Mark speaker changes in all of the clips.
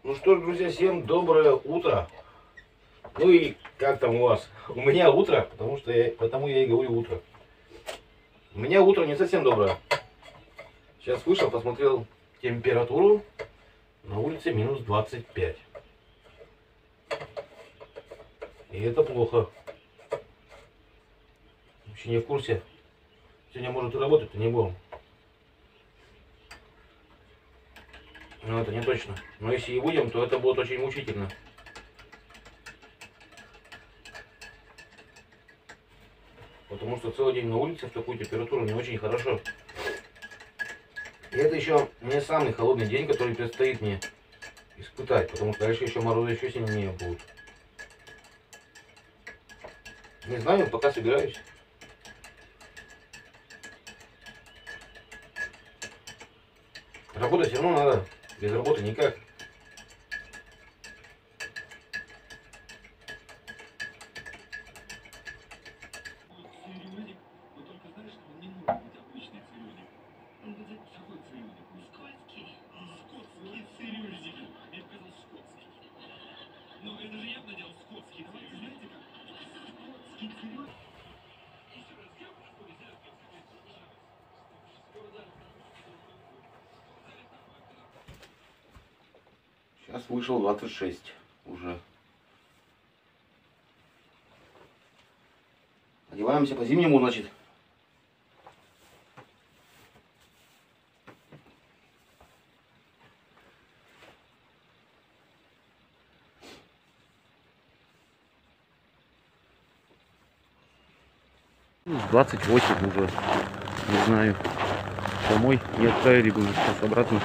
Speaker 1: Ну что ж, друзья, всем доброе утро. Ну и как там у вас? У меня утро, потому я и говорю утро. У меня утро не совсем доброе. Сейчас вышел, посмотрел температуру. На улице минус 25. И это плохо. Вообще не в курсе. Сегодня, может, и работать-то не будем. Но это не точно. Но если и будем, то это будет очень мучительно. Потому что целый день на улице в такую температуру не очень хорошо. И это еще не самый холодный день, который предстоит мне испытать. Потому что дальше еще морозы еще сильнее будут. Не знаю, пока собираюсь. Работать все равно надо. Без работы никак. Сейчас вышел 26 уже. Одеваемся по-зимнему, значит. Минус 28 уже. Не знаю. Домой не отправили бы нас сейчас обратно.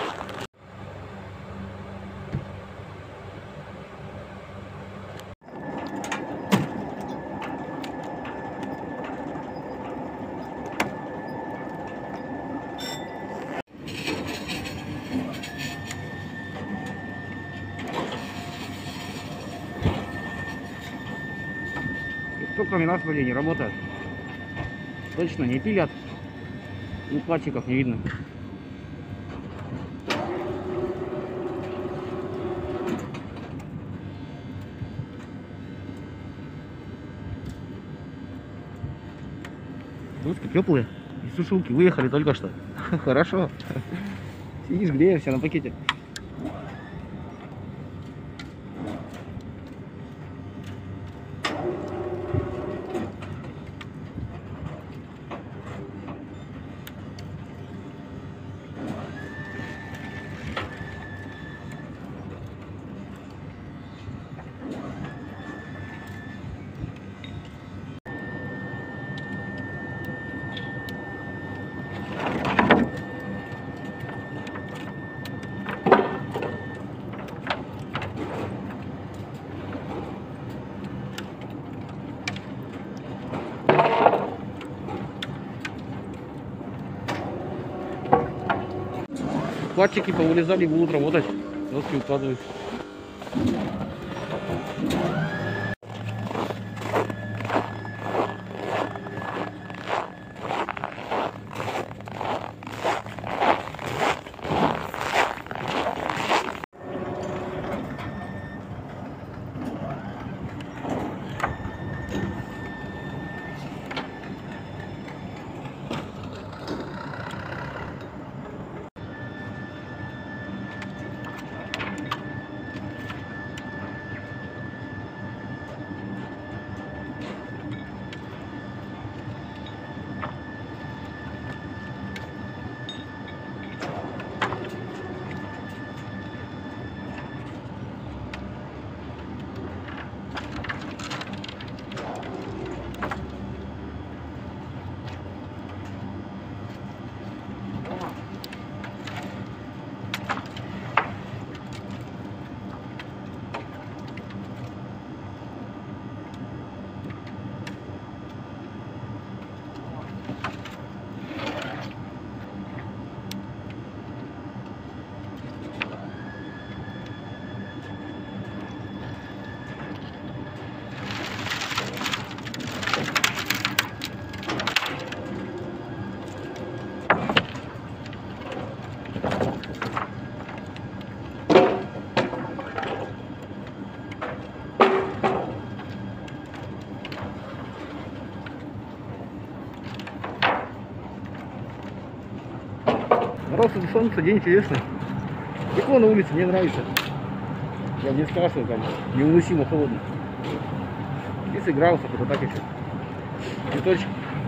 Speaker 1: Кто кроме нас вроде не работает? Точно не пилят. Укладчиков не видно. Доски теплые. Из сушилки выехали только что. Хорошо. Сидишь, греешься на пакете. Укладчики повылезали, будут работать. Доски укладывают.
Speaker 2: Собрался до солнца, день интересный. Тепло на улице, мне нравится. Я не страшно там, невыносимо холодно. 30 градусов, это так еще. Цветочек.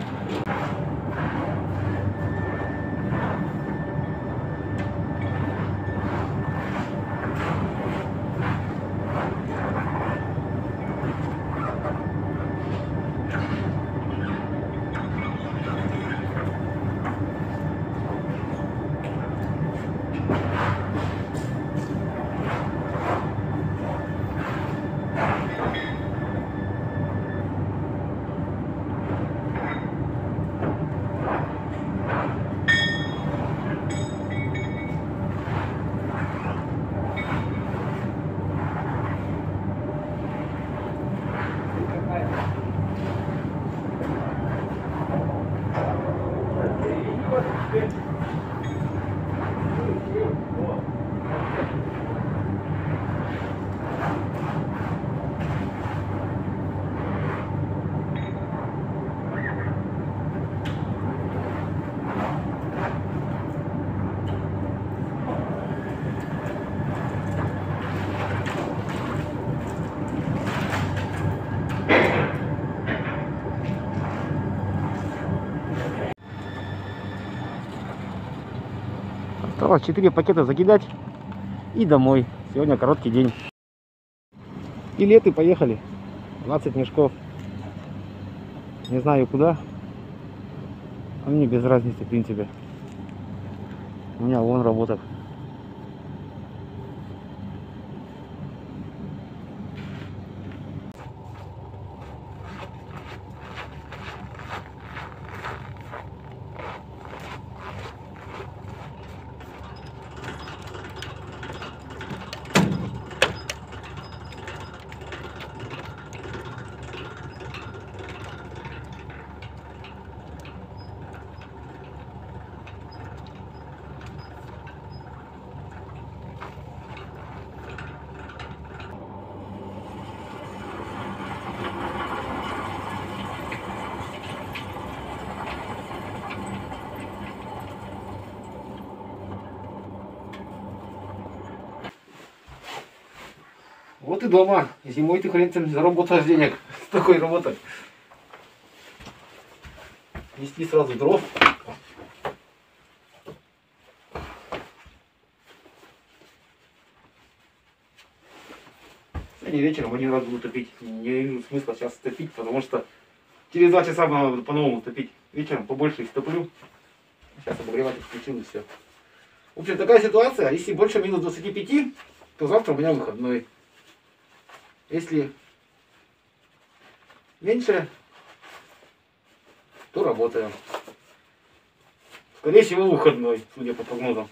Speaker 2: Осталось 4 пакета закидать и домой. Сегодня короткий день. Билеты поехали. 20 мешков. Не знаю куда. А мне без разницы, в принципе. У меня вон работа. Вот и дома. Зимой ты хрен там заработаешь денег с такой работой. Нести сразу дров. Сегодня вечером один раз буду топить. Не вижу смысла сейчас топить, потому что через 2 часа надо по-новому топить. Вечером побольше истоплю. Сейчас обогреватель включил и все. В общем, такая ситуация. Если больше минус 25, то завтра у меня выходной. Если меньше, то работаем. Скорее всего, выходной, судя по прогнозам.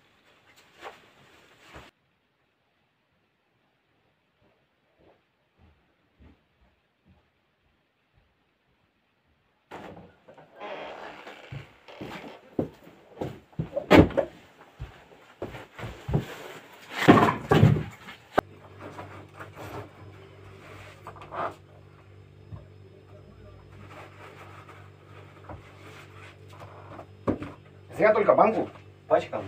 Speaker 2: Зря только банку пачкал.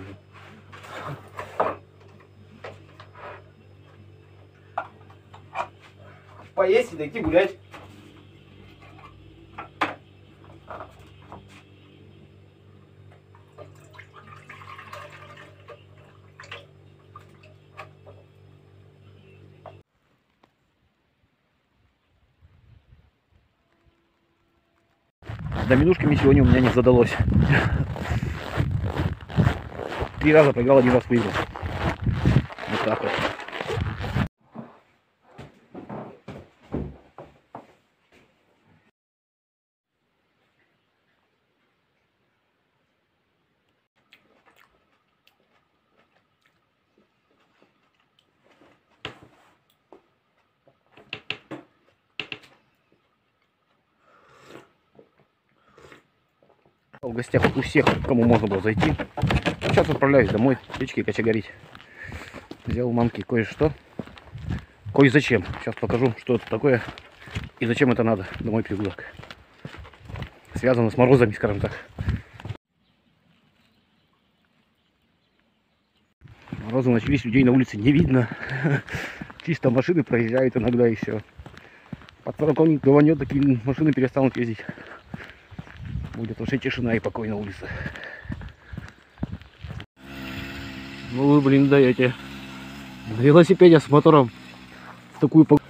Speaker 2: Поесть и дойти гулять. С доминушками сегодня у меня не задалось. 3 раза проиграл, 1 раз выиграл. Вот так вот. В гостях у всех, кому можно было зайти. Сейчас отправляюсь домой, печки кочегарить. Взял у мамки кое-что. Кое-зачем. Сейчас покажу, что это такое и зачем это надо. Домой пригулок. Связано с морозами, скажем так. Морозы начались, людей на улице не видно. Чисто машины проезжают иногда и все. Под 40 гаванет, такие машины перестанут ездить. Будет вообще тишина и покой на улице. Ну вы, блин, даете. На велосипеде с мотором в такую погоду.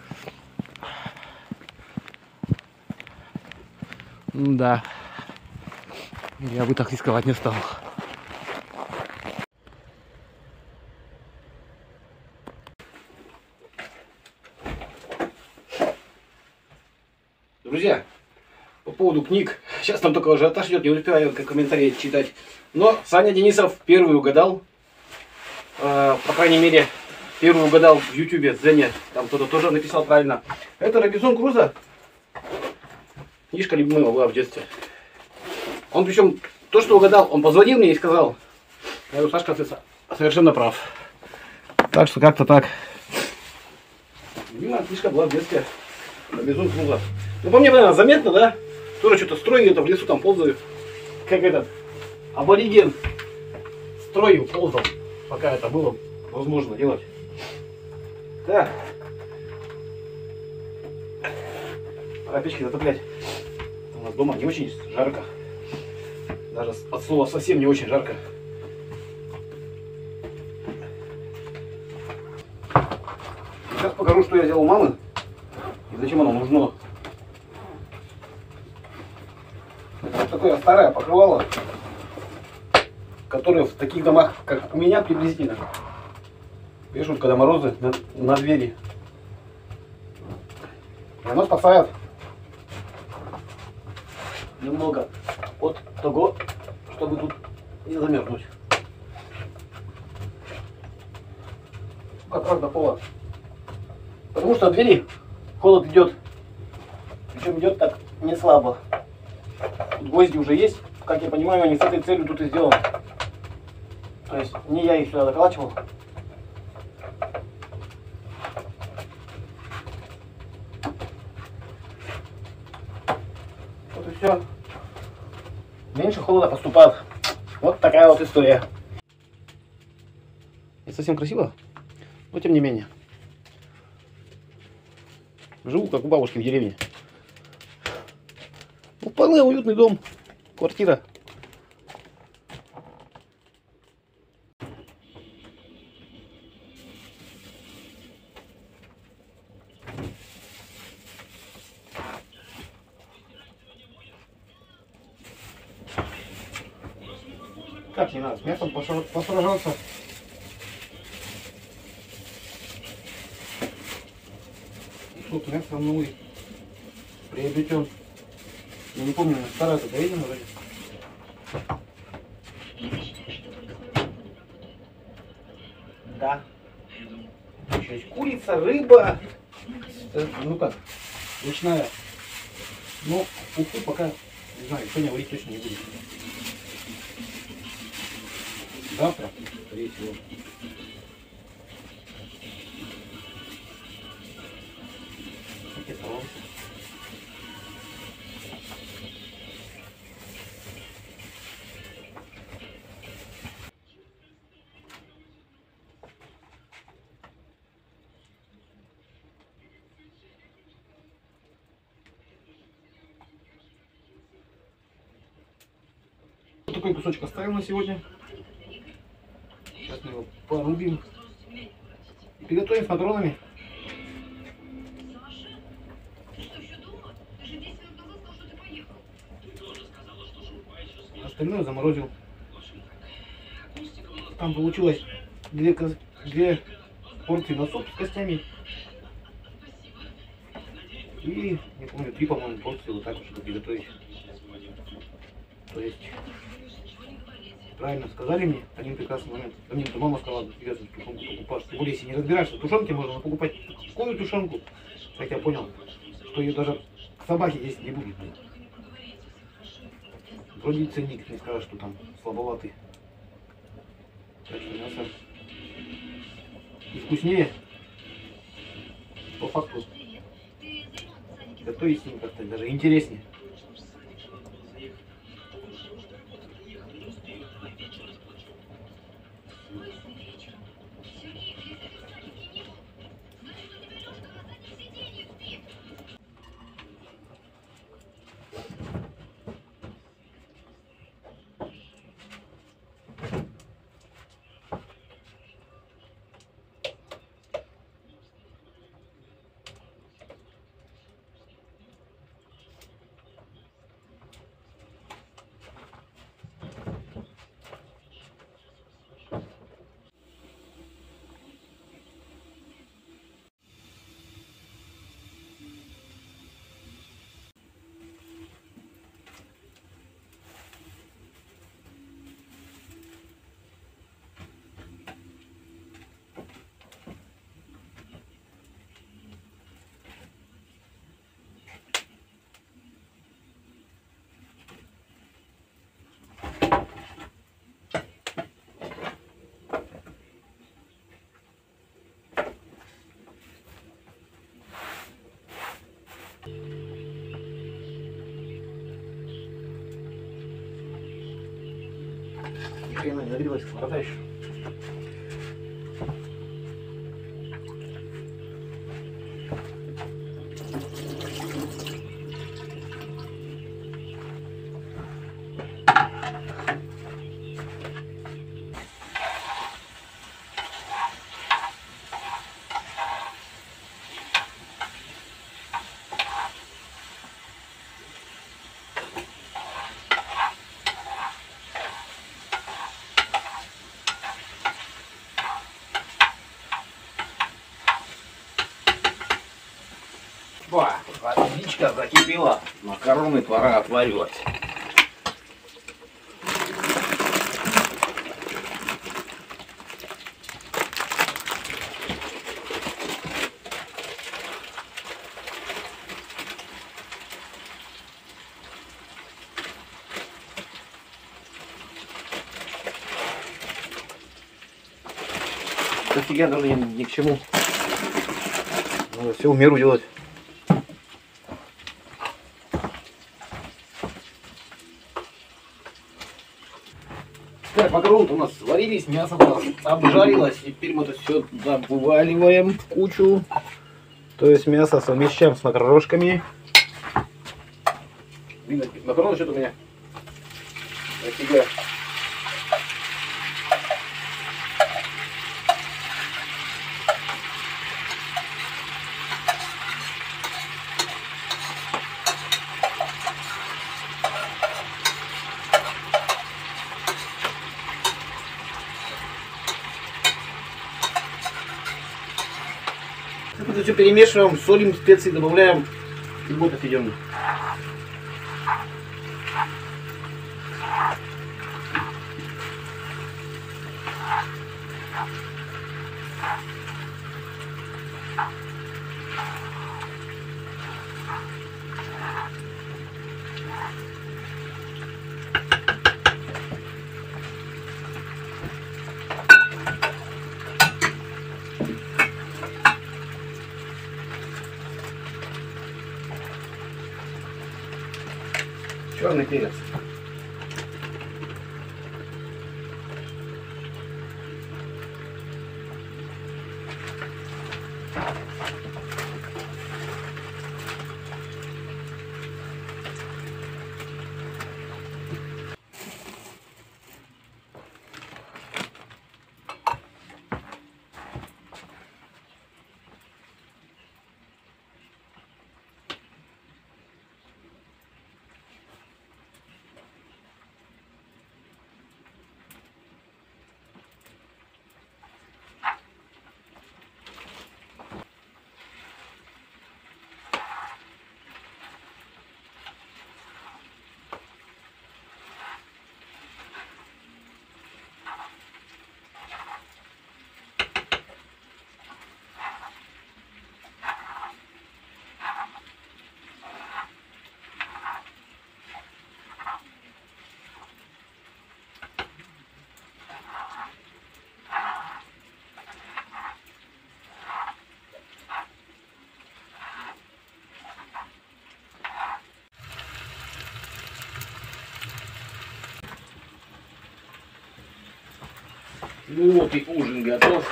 Speaker 2: Да. Я бы так рисковать не стал.
Speaker 1: Друзья, по поводу книг. Сейчас там только ажиотаж идет, не успеваю комментарии читать. Но Саня Денисов первый угадал. По крайней мере, первый угадал в YouTube, Зене. Там кто-то тоже написал правильно. Это Робинзон Крузо. Книжка любимая была в детстве. Он причем, то, что угадал, он позвонил мне и сказал: я говорю, Сашка, ты совершенно прав. Так что как-то так. Любимая книжка была в детстве. Робинзон Крузо. Ну, по мне, наверное, заметно, да? Тоже что-то строю, где-то в лесу там ползаю. Как этот абориген строю, ползал, пока это было возможно делать. Так. Пора печки затоплять. У нас дома не очень жарко. Даже от слова совсем не очень жарко. Сейчас покажу, что я сделал у мамы и зачем оно нужно. Это такое старое покрывало, которое в таких домах, как у меня приблизительно, вешают, когда морозы на двери. И оно спасает немного от того, чтобы тут не замерзнуть. Как раз до пола. Потому что от двери холод идет. Причем идет так не слабо. Тут гвозди уже есть. Как я понимаю, они с этой целью тут и сделаны. То есть не я их сюда заколачивал. Вот и все. Меньше холода поступает. Вот такая вот история. Не совсем красиво, но тем не менее. Живу как у бабушки в деревне. Ну, вполне уютный дом, квартира. Как не надо, с мясом посражаться. Тут мясо новый приобретен. Я не помню, старая это говядина вроде. Да. Еще есть курица, рыба. Ну как, ручная. Но уху пока, не знаю, сегодня варить точно не будет. Завтра, скорее всего. Какие салаты. Вот такой кусочек оставил на сегодня. Сейчас мы его порубим и приготовим с макаронами. Остальное заморозил. Там получилось две порции на суп с костями. И, не помню, 3, по-моему, порции вот так вот приготовить. То есть, правильно сказали мне, один прекрасный момент. Ко мне мама сказала, интересно, тушенку покупаешь. Тем более, если не разбираешься в тушенке, можно покупать такую тушенку. Как я понял, что ее даже собаки есть не будет. Вроде ценник, не скажешь, что там слабоватый. Так что мясо и вкуснее. По факту готовить с ним как-то даже интереснее. Ни хрена не нагрелась, сковорода еще. Ба, водичка закипела, макароны пора отваривать. Дофига даже ни к чему. Надо все в меру делать. Так, макароны у нас сварились, мясо у нас обжарилось. Теперь мы это все вываливаем в кучу. То есть мясо совмещаем с макарошками. Видно, макароны что-то у меня офига. Это все перемешиваем, солим, специи добавляем и будет офигенно. Черный перец. Ну вот и ужин готов.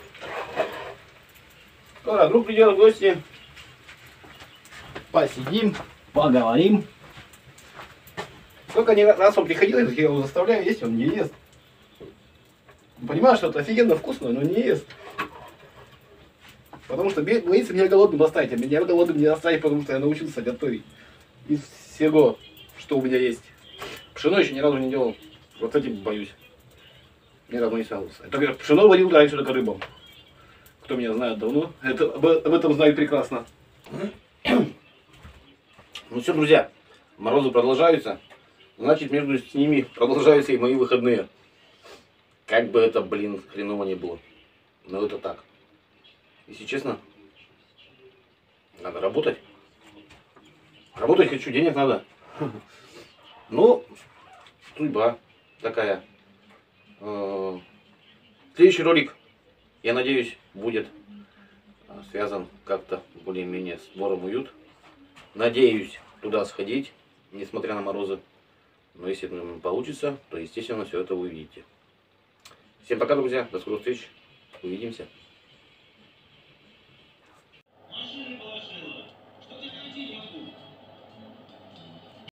Speaker 1: Скоро друг придет в гости. Посидим, поговорим. Сколько раз он приходил, я его заставляю есть, он не ест. Понимаю, что это офигенно вкусно, но не ест. Потому что боится меня голодным оставить, а меня голодным не оставить, потому что я научился готовить. Из всего, что у меня есть. Пшено еще ни разу не делал. Вот этим боюсь. Ни разу не справился. Только пшено варил раньше только рыбам. Кто меня знает давно, об этом знает прекрасно. Ну все, друзья, морозы продолжаются. Значит, между с ними продолжаются и мои выходные. Как бы это, блин, хреново не было. Но это так. Если честно, надо работать. Работать хочу, денег надо. Ну, судьба такая. Следующий ролик, я надеюсь, будет связан как-то более-менее с двором уют. Надеюсь туда сходить, несмотря на морозы. Но если это получится, то, естественно, все это вы увидите. Всем пока, друзья. До скорых встреч. Увидимся.